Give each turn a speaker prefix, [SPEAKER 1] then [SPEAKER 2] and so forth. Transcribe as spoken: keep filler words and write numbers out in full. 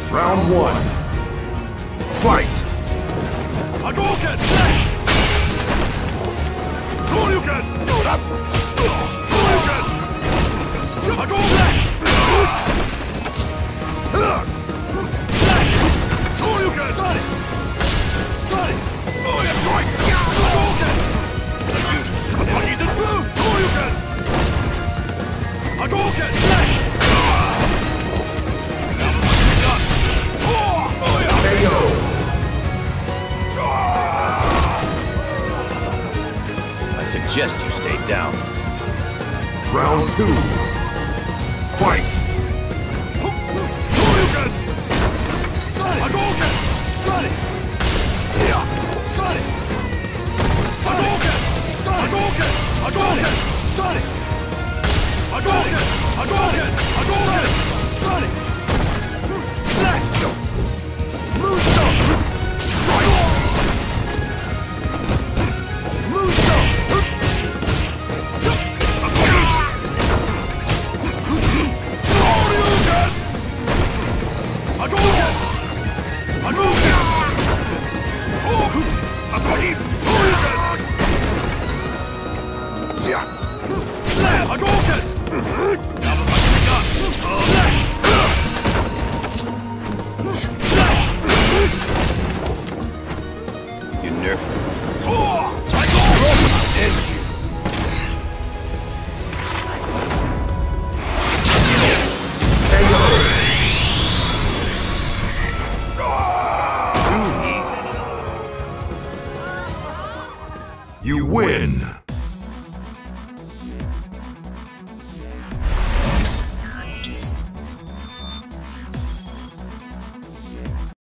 [SPEAKER 1] Round one. Fight!
[SPEAKER 2] Hadouken! Shoryuken! Shoryuken! Hadouken! Shoryuken! Sonic! Sonic! Oh, that's right! Hadouken! Somebody's in blue! Shoryuken! Hadouken!
[SPEAKER 1] K O!
[SPEAKER 3] I suggest you stay down.
[SPEAKER 1] Round two. Fight!
[SPEAKER 2] Shoryuken! Sonic! Hadouken! Sonic! Sonic! Hadouken! Hadouken! Hadouken! Sonic! Hadouken! Hadouken! Hadouken!